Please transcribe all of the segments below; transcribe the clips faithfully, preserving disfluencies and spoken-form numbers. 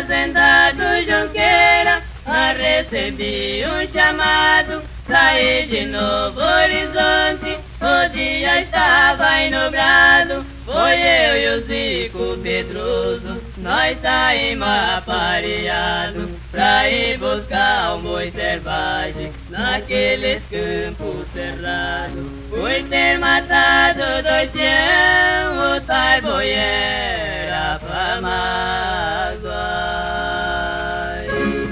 fazenda do Junqueira, mas recebi um chamado pra ir de Novo Horizonte. O dia estava enubrado, foi eu e o Zico Pedroso, nós saímos apareados pra ir buscar o boi selvagem naqueles campos cerrados. Por ter matado dois peão, o tal boi era pra Maguai.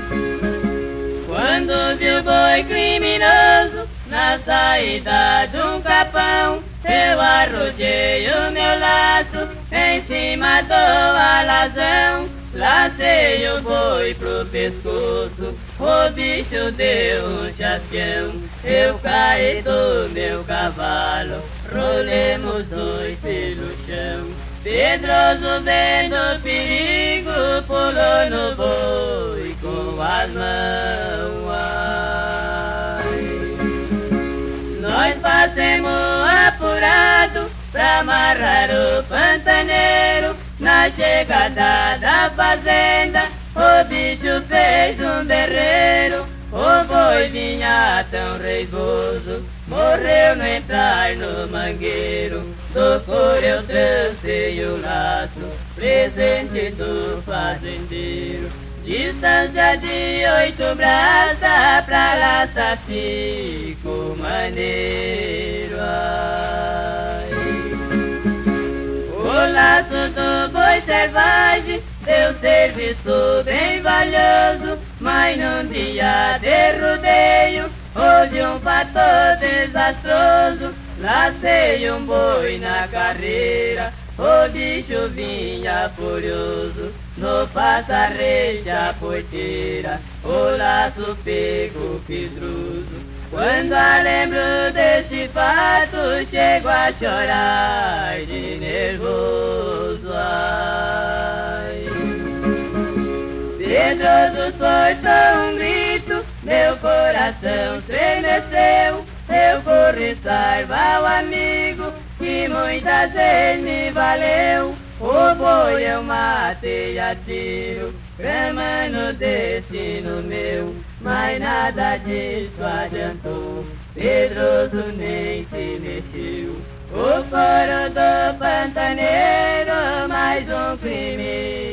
Quando vi o boi criminoso na saída de um capão, eu arrojei o meu laço em cima do alazão. Lacei o boi pro pescoço, o bicho deu um chasqueão. Eu caí do meu cavalo, rolemos dois pelo chão. Pedroso, vendo o perigo, pulou no boi com as mãos. Nós passemos apurado pra amarrar o pantaneiro. Na chegada da fazenda, o bicho fez um berreiro. O boi vinha tão reivoso, morreu no entrar no mangueiro. Do couro eu trancei o laço, presente do fazendeiro. Distância de oito braças, pra laçar fico maneiro. Ai. O laço do boi selvagem deu serviço bem valioso, mas num dia de rodeio houve um fator desastroso. Lacei um boi na carreira, o bicho vinha furioso. No passarreio a porteira, o laço pegou Pedroso. Quando a lembro desse fato, chego a chorar de nervoso. Ai. Pedroso soltou um grito, meu coração estremeceu. Eu corri salvar o amigo, que muitas vezes me valeu. O boi eu matei a tiro, clamando destino meu, mas nada disso adiantou, Pedroso nem se mexeu. O coro do pantaneiro, mais um crime